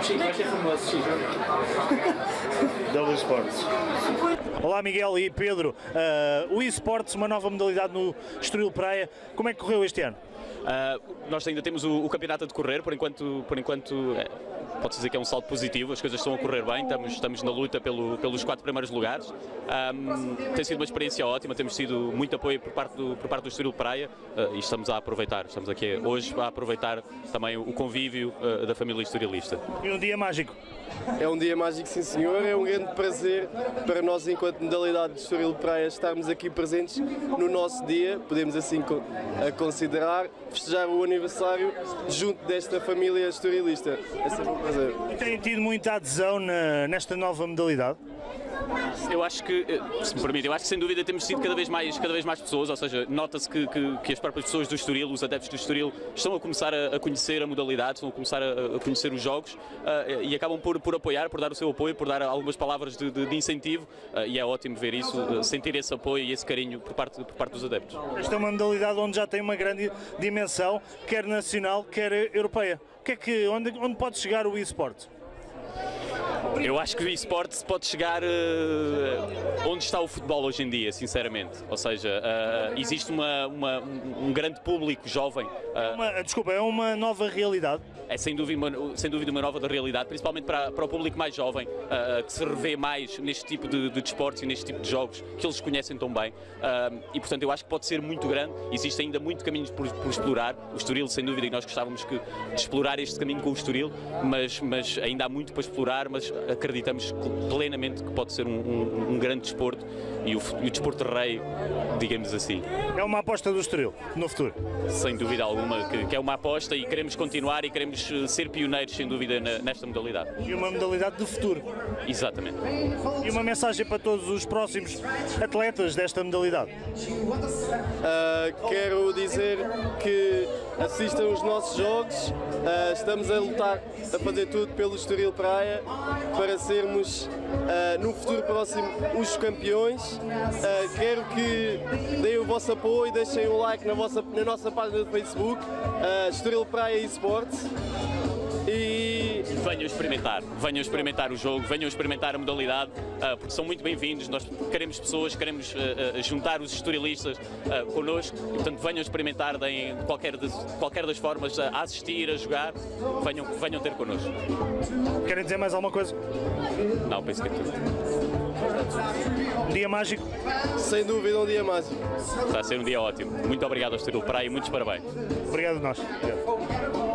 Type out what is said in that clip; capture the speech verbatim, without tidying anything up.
Chico, vai ser famoso, Chico. W Sports. Olá Miguel e Pedro, uh, o eSports, uma nova modalidade no Estoril Praia, como é que correu este ano? Uh, nós ainda temos o, o campeonato a decorrer, por enquanto, por enquanto é, pode-se dizer que é um salto positivo, as coisas estão a correr bem, estamos, estamos na luta pelo, pelos quatro primeiros lugares. Um, tem sido uma experiência ótima, temos tido muito apoio por parte do, por parte do Estoril Praia uh, e estamos a aproveitar, estamos aqui hoje a aproveitar também o convívio uh, da família estorilista. E um dia mágico? É um dia mágico, sim senhor, é um grande prazer para nós enquanto modalidade de Estoril Praia estarmos aqui presentes no nosso dia, podemos assim considerar, festejar o aniversário junto desta família estorilista. É sempre um prazer. E tem tido muita adesão na, nesta nova modalidade? Eu acho que, se me permite, eu acho que sem dúvida temos sido cada vez mais, cada vez mais pessoas, ou seja, nota-se que, que, que as próprias pessoas do Estoril, os adeptos do Estoril, estão a começar a, a conhecer a modalidade, estão a começar a, a conhecer os jogos uh, e acabam por, por apoiar, por dar o seu apoio, por dar algumas palavras de, de, de incentivo uh, e é ótimo ver isso, uh, sentir esse apoio e esse carinho por parte, por parte dos adeptos. Esta é uma modalidade onde já tem uma grande dimensão, quer nacional, quer europeia. O que é que, onde, onde pode chegar o eSports? Eu acho que o eSports pode chegar uh, onde está o futebol hoje em dia, sinceramente. Ou seja, uh, existe uma, uma, um grande público jovem. Uh, uma, desculpa, é uma nova realidade? É sem dúvida uma, sem dúvida uma nova realidade, principalmente para, para o público mais jovem, uh, que se revê mais neste tipo de, de desportos e neste tipo de jogos que eles conhecem tão bem. Uh, e portanto eu acho que pode ser muito grande, existe ainda muito caminho por, por explorar. O Estoril, sem dúvida, e nós gostávamos que, de explorar este caminho com o Estoril, mas, mas ainda há muito para explorar, mas acreditamos plenamente que pode ser um, um, um grande desporto e o, e o desporto rei, digamos assim. É uma aposta do Estoril no futuro? Sem dúvida alguma, que, que é uma aposta e queremos continuar e queremos ser pioneiros, sem dúvida, nesta modalidade. E uma modalidade do futuro? Exatamente. E uma mensagem para todos os próximos atletas desta modalidade? Uh, quero dizer que assistam os nossos jogos, uh, estamos a lutar, a fazer tudo pelo Estoril Praia para sermos uh, no futuro próximo os campeões. Uh, quero que deem o vosso apoio, deixem o like na, vossa, na nossa página do Facebook, uh, Estoril Praia eSports. E venham experimentar, venham experimentar o jogo, venham experimentar a modalidade, uh, porque são muito bem-vindos. Nós queremos pessoas, queremos uh, uh, juntar os estorilistas uh, connosco e, portanto, venham experimentar deem qualquer, de, qualquer das formas a assistir, a jogar, venham, venham ter connosco. Querem dizer mais alguma coisa? Não, penso que é tudo. Um dia mágico? Sem dúvida, um dia mágico. Está a ser um dia ótimo. Muito obrigado ao Estoril Praia e muitos parabéns. Obrigado a nós. Obrigado.